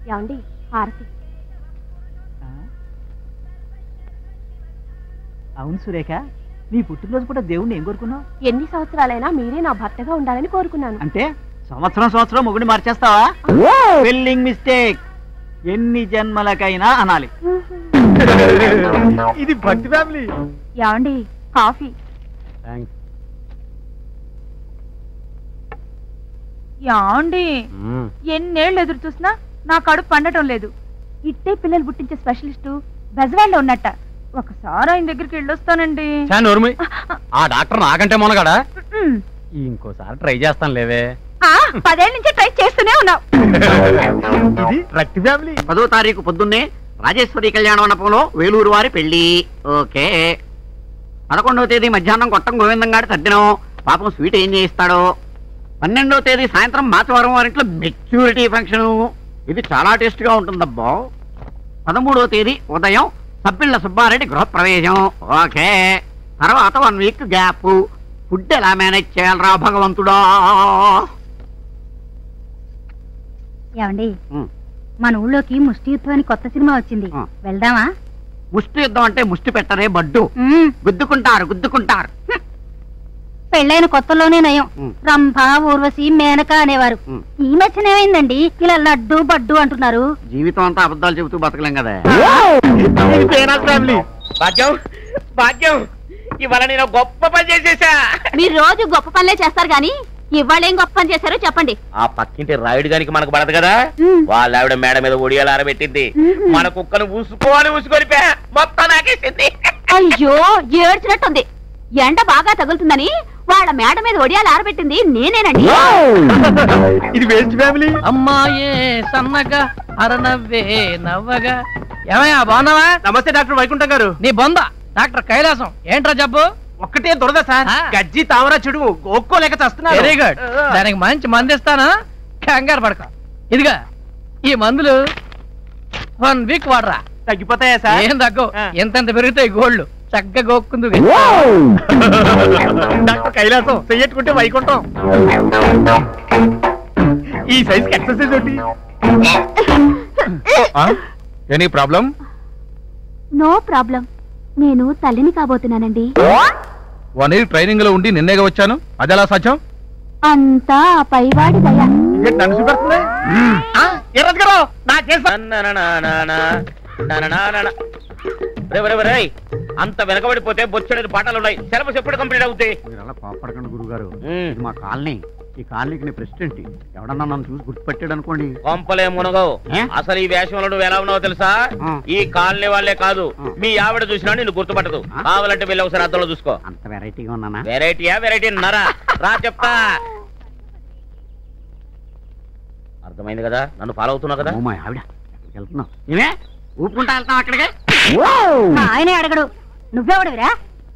ఏమండి హారతి. అవును సురేఖ, నీ పుట్టినరోజు కూడా దేవుణ్ణి ఏం కోరుకున్నావు? ఎన్ని సంవత్సరాలైనా మీరే నా భర్తగా ఉండాలని కోరుకున్నాను. అంటే సంవత్సరం మొగుడిని మార్చేస్తావా? Spelling mistake. ఎన్ని జన్మలకైనా అనాలి. ఇది భక్తి ఫ్యామిలీ. ఏమండి కాఫీ. ఏమండి ఎన్నేళ్ళు ఎదురు చూసినా నా కడుపు పండటం లేదు. ఇట్టే పిల్లలు పుట్టించే స్పెషలిస్టు బెజవాడలో ఉన్నట్ట. ఒకసారి ఆయన దగ్గరికి వెళ్ళొస్తానండి. ఆ డాక్టర్ నాకంటే మొనగాడా? ఇంకోసారి ట్రై చేస్తాను లేవే. 10 ఏళ్ళ నుంచి ట్రై చేస్తూనే ఉన్నావు. ఇది రక్తి ఫ్యామిలీ. 10వ తారీఖు పొద్దున్నే రాజేశ్వరి కళ్యాణ మండపంలో వేలూరు వారి పెళ్లి. ఓకే. 11వ తేదీ మధ్యాహ్నం కొట్టం గోవిందం గారి తద్దినం. పాపం స్వీట్ ఏం చేయిస్తాడో. 12వ తేదీ సాయంత్రం మాచవరం వారింట్లో మెచ్యూరిటీ ఫంక్షన్. ఇది చాలా టేస్ట్ గా ఉంటుందబ్బా. 13వ తేదీ ఉదయం సబ్బిళ్ళ సుబ్బారెడ్డి గృహప్రవేశం. ఓకే. తర్వాత 1 వీక్ గ్యాప్. ఫుడ్ ఎలా మేనేజ్ చేయాలరా భగవంతుడా? ఏమండి మన ఊళ్ళోకి ముష్టి యుద్ధం అని కొత్త సినిమా వచ్చింది, వెళ్దామా? ముష్టి యుద్ధం అంటే ముష్టి పెట్టరే బడ్డు. గుద్దుకుంటారు. పెళ్ళైన కొత్తలోనే నయం. రంభ, ఊర్వశి, మేనక అనేవారు. ఈ మధ్యన ఏమైందండి ఇలా లడ్డు బడ్డు అంటున్నారు? జీవితం అంతా అబద్ధాలు చెబుతూ బతకలేం కదా. భాగ్యం, ఇవాళ నేను గొప్ప పని చేసేసా. మీరు రోజు గొప్ప పనులే చేస్తారు గాని ఇవాళ ఏం గొప్ప పని చేశారో చెప్పండి. ఆ పక్కింటి రాయుడు గారికి మనకు పడదు కదా, వాళ్ళ ఆవిడ మేడ మీద ఒడియాలు ఆరబెట్టింది. మన కుక్కను ఊసుకొని మొత్తం నాకేసింది. అయ్యో ఏడ్చినట్టుంది. ఎండ బాగా తగులుతుందని వాళ్ళ మేడ మీద ఒడియాలు ఆరబెట్టింది నేనేనండి. ఇది వేస్ట్ ఫ్యామిలీ. అమ్మాయే సన్నగా అరనవ్వే నవ్వగా. ఏమయ్యా బాగున్నావా? నమస్తే డాక్టర్ వైకుంఠం గారు. నీ బొంద డాక్టర్ కైలాసం. ఏంట్రా జబ్బు? ఒక్కటే దురద సార్. గజ్జి తామర చెడుము ఒక్కోలేక చేస్తున్నా. Very good. దానికి మంచి మందు ఇస్తాను, కంగారు పడక. ఇదిగా ఈ మందులు 1 వీక్ వాడరా, తగ్గిపోతాయా సార్? ఏం తగ్గవు. ఎంతెంత పెరుగుతాయి గోళ్ళు. చక్కగా గోక్కుందు. డాక్టర్ కైలాసం చెయ్యట్టుకుంటే వైకుంఠం. ఈ సైజ్ ఎక్సర్సైజ్ ఒకటి. Any problem? No problem. నేను తల్లిని కాబోతున్నానండి. 1 year ట్రైనింగ్ లో ఉండి నిన్నేగా వచ్చాను. అదెలా సాధ్యం? అంతా పైవాడి దయ. నన్ను చూపెడుతుంది. అంత వెనకబడిపోతే బొచ్చడి పాఠాలు ఉన్నాయి. సిలబస్ ఎప్పుడు కంప్లీట్ అవుతాయి? మీరు అలా కోపడకండి గురుగారు. మా కాలనీ, ఈ కాలనీకి నేను ప్రెసిడెంట్. ఎవడన్నా నన్ను చూసి గుర్తుపెట్టాడు అనుకోండి, కొంపలే మునగవు. అసలు ఈ వేషంలో నువ్వు ఎలా ఉన్నావో తెలుసా? ఈ కాలనీ వాళ్ళే కాదు, మీ ఆవిడ చూసినా నిన్ను గుర్తుపట్టదు. కావాలంటే వెళ్ళి ఒకసారి అద్దంలో చూసుకో. అంత వెరైటీగా ఉన్నానా? వెరైటీ నరా రా చెప్తా. అర్థమైంది కదా, నన్ను ఫాలో అవుతున్నావు కదా? మా ఆవిడ వెళ్తున్నావు, ఏమే ఊపుకుంటా వెళ్తాం అక్కడికి. ఆయనే అడగడు, నువ్వెవడవిరా?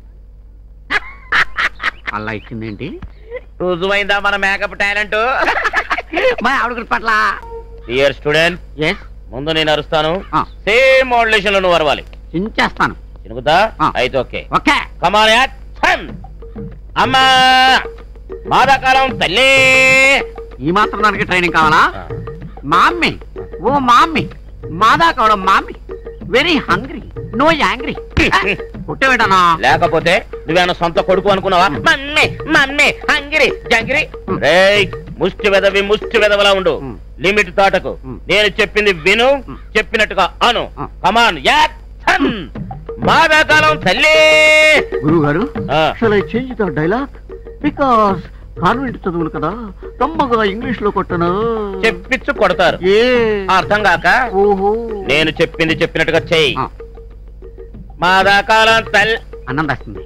అలా ఇచ్చిందేంటి? రుజువైందా మన మేకప్ టాలెంట్? మా ఆవిడ గుర్తుపట్ల. డియర్ స్టూడెంట్, ముందు నేను అరుస్తాను, సేమ్ మోడ్యులేషన్ లో నువ్వు అరవాలి. చించేస్తాను. చినుకుతా? అయితే okay. Okay. Come on action. అమ్మా మాదాకాలం తల్లి. ఈ మాత్రం దానికి ట్రైనింగ్ కావాలా? మామ్మీ, ఓ మామ్మీ, మాదా కావడం mummy, very hungry, no angry. కొట్టేవేటనా? లేకపోతే నువ్వేమన్నా సొంత కొడుకు అనుకున్నావా? మమ్మీ మమ్మీ హంగిరి జంగిరి. రేయ్ ముష్టి వెదవలా ఉండు. లిమిట్ దాటకు. నేను చెప్పింది విను, చెప్పినట్టుగా అను. కమాన్ యాక్షన్. మాదాకాలం తల్లి. గురువు గారు, shall I change the dialogue? Because convent చదువులు కదా, తమ్మగా ఇంగ్లీష్ లో కొట్టను. చెప్పించు కొడతారు. అర్థం కాక ఓహో, నేను చెప్పింది చెప్పినట్టుగా చెయ్యి. మాదాకాలం తల్లి. అన్నం వస్తుంది.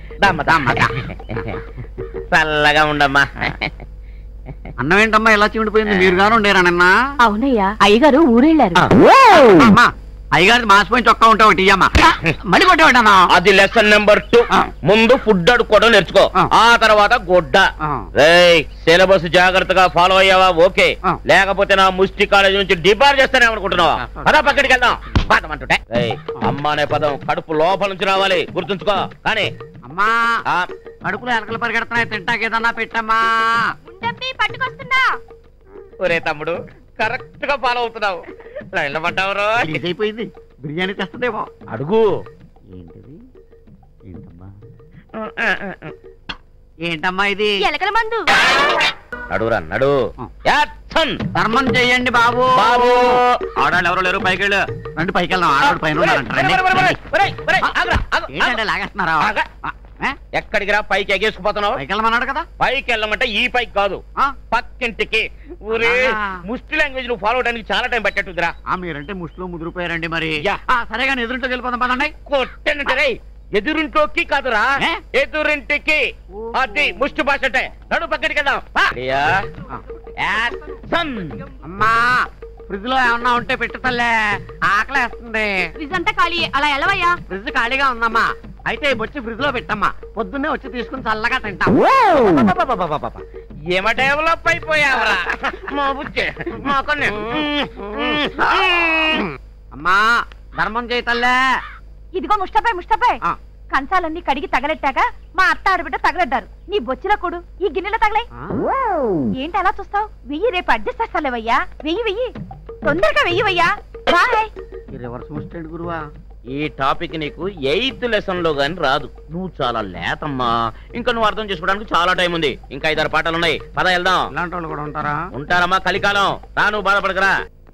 చల్లగా ఉండమ్మా. అన్నం ఏంటమ్మా ఎలా చిమిడిపోయింది? మీరు గాను ఉండేరా నిన్న? అవునయ్యా, అయ్యగారు ఊరెళ్ళారు. అయ్యగారి మాసిపోయిన చొక్కా ఉంటే ఒకటి ఇయ్యమ్మా. మళ్ళీ కొట్టేవాడన్నా? అది లెసన్ నెంబర్ 2. ముందు ఫుడ్ అడుక్కోవడం నేర్చుకో, ఆ తర్వాత గుడ్డ. రేయ్ సిలబస్ జాగ్రత్తగా ఫాలో అయ్యావా? ఓకే, లేకపోతే నా ముష్టి కాలేజ్ నుంచి డిబార్ చేస్తానే అనుకుంటున్నావా? పదా పక్కడికి వెళ్దాం. పాదమంటుంటే అమ్మ అనే పదం కడుపు లోపల నుంచి రావాలి, గుర్తుంచుకో. కానీ అమ్మా, కడుపులో ఎలకలు పరిగెడుతున్నాయి, తింటాకేదన్నా పెట్టమ్మా. పట్టుకొస్తున్నా. ఒరే తమ్ముడు, కరెక్ట్ గా ఫాలో అవుతున్నావు. లైన్లో పడ్డావరు అయిపోయింది. బిర్యానీ తెస్తుందేమో. అడుగు. ఏంటిది? ఏంటమ్మా ఇది? ఎలకల మందు. నడురా నడు. ధర్మం చెయ్యండి బాబు. బాబు ఆడాళ్ళు ఎవరు లేరు, పైకి వెళ్ళు. రండి పైకి వెళ్దాం. ఆడవాడు పైన ఏంటంటే లాగేస్తున్నారా? ఎక్కడికి రా? పైకి ఎగేసుకుపోతున్నావు. పైకి వెళ్ళమన్నాడు కదా. పైకి వెళ్ళమంటే ఈ పైకి కాదు, పక్కింటికి. ఊరే ముష్టి లాంగ్వేజ్ నువ్వు ఫాలో అవడానికి చాలా టైం పట్టేట్టుదిరా. మీరంటే ముష్టిలో ముదిరిపోయారండి మరి. సరే కానీ ఎదురుంటోకి వెళ్ళిపోదాం పదండి. కొట్టంటే రే, ఎదురింటోకి కాదురా, ఎదురింటికి. అది ముష్టి భాష అంటే. నడు పక్కడికి వెళ్దాం. అమ్మా ఫ్రిడ్జ్ లో ఏమన్నా ఉంటే పెట్టు తల్లే, ఆకలేస్తుంది. ఫ్రిడ్జ్ అంతా ఖాళీ, అలా ఎలవయ్యా. ఫ్రిడ్జ్ ఖాళీగా ఉందమ్మా. అయితే వచ్చి ఫ్రిడ్జ్ లో పెట్టమ్మా, పొద్దున్నే వచ్చి తీసుకుని చల్లగా తింటాం. ఏమ డెవలప్ అయిపోయావరా మా బుజ్జే. అమ్మా ధర్మం చేయి తల్లే. ఇదిగో ముష్టపై కంచాలన్నీ కడిగి తగలెట్టాక మా అత్త ఆడబిడ్డ తగలెడ్డారు. నీ బొచ్చిల కొడు ఈ గిన్నెలో తగలే. ఏంటి అలా చూస్తావు? వెయ్యి, రేపు అడ్జస్ట్ చేస్తాలేవయ్యా. వెయ్యి తొందరగా వెయ్యవయ్యా. రివర్స్ ముస్టెడ్ గురువా. ఈ టాపిక్ నీకు 8th లెసన్ లో గాని రాదు. నువ్వు చాలా లేతమ్మా. ఇంకా నువ్వు అర్థం చేసుకోవడానికి చాలా టైం ఉంది. ఇంకా 5-6 పాఠాలు ఉన్నాయి. పద వెళ్దాం. ఇలాంటి వాళ్ళు కూడా ఉంటారా? ఉంటారమ్మా, కలికాలం. రా, నువ్వు బాధపడకరా.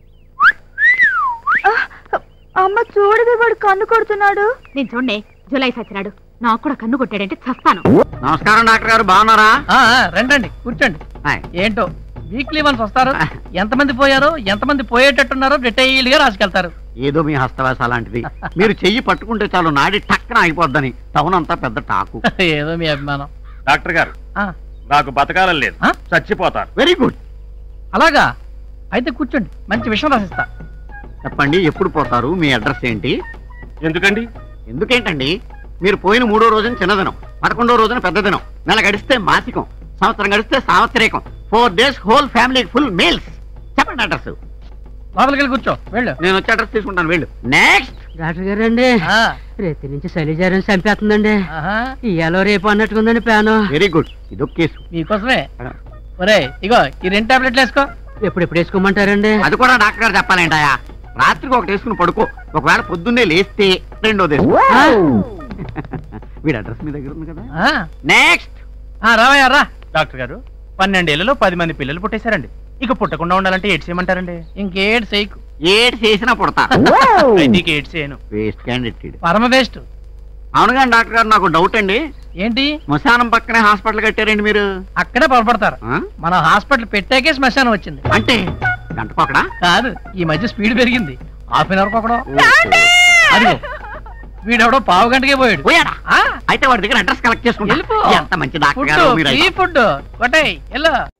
అమ్మ చూడవే, వాడు కన్ను కొడుతున్నాడు. నేను చూడండి, జులై సచ్చినాడు. నాకు కూడా కన్ను కొట్టాడంటే చస్తాను. నమస్కారం డాక్టర్ గారు, బాగున్నారా? రండి కూర్చోండి. ఏంటో వీక్లీ వన్స్ వస్తారు. ఎంతమంది పోయారో, ఎంతమంది పోయేటట్టున్నారో డీటెయిల్ గా రాసుకెళ్తారు. ఏదో మీ హస్తవాస అలాంటిది. మీరు చెయ్యి పట్టుకుంటే చాలు నాడి టక్కన అయిపోద్దని టౌన్ అంతా పెద్ద టాకు. ఏదో మీ అభిమానం. డాక్టర్ గారు, నాకు బతకాలని లేదు, చచ్చిపోతారు. Very good. అలాగా అయితే కూర్చోండి, మంచి విషయం రాసిస్తా. చెప్పండి, ఎప్పుడు పోతారు? మీ అడ్రస్ ఏంటి? ఎందుకండి? ఎందుకేంటండి? మీరు పోయిన 3వ రోజున చిన్నదినం, 11వ రోజున పెద్ద దినం, నెల గడిస్తే మాసికం, సంవత్సరం గడిస్తే సావత్రికం, 4 days whole family full meals. చెప్పండి అడ్రస్. లోపలికి వెళ్ళి కూర్చో. వెళ్ళు. నేను వచ్చి అడ్రస్ తీసుకుంటాను. వెళ్ళు. నెక్స్ట్. డాక్టర్ గారు అండి, రేతి నుంచి శైలిజారం చంపేస్తుందండి. ఇయాలో రేపు అన్నట్టుకుందండి ప్లాను. Very good. ఇదొక కేసు మీకోసమే. ఒరే ఇగో ఈ 2 టాబ్లెట్లు వేసుకో. ఎప్పుడు వేసుకోమంటారండి? అది కూడా డాక్టర్ గారు చెప్పాలంటాయా? రాత్రికి ఒకటి వేసుకుని పడుకో, ఒకవేళ పొద్దున్నే లేస్తే 2వ. వీడి అడ్రస్ మీ దగ్గర ఉంది కదా. నెక్స్ట్. రావయ్యా రా. డాక్టర్ గారు, 12 ఏళ్లలో 10 మంది పిల్లలు పుట్టేశారండి. ఇక పుట్టకుండా ఉండాలంటే ఏడ్ చేయమంటారండి? ఇంకేడ్ చేయకు. ఏడ్ చేసినా పుడతా. నీకు ఏడ్ చేయను. Waste candidate. పరమ వేస్ట్. అవునుగా డాక్టర్ గారు, నాకు డౌట్ అండి. ఏంటి? శ్మశానం పక్కనే హాస్పిటల్ కట్టారండి మీరు. అక్కడే పొరపడతారు. మన హాస్పిటల్ పెట్టాకే శ్మశానం వచ్చింది. అంటే గంటకొకడా? కాదు, ఈ మధ్య స్పీడ్ పెరిగింది. ½ అవర్ ఒకడో. అదిగో వీడెవడో 1/2 గంటకే పోయాడు. అయితే వాడి దగ్గర అడ్రస్ కలెక్ట్ చేసుకుంటా. ఎంత మంచి డాక్టర్ గారు మీరు. ఫుడ్ కొట్టాయి.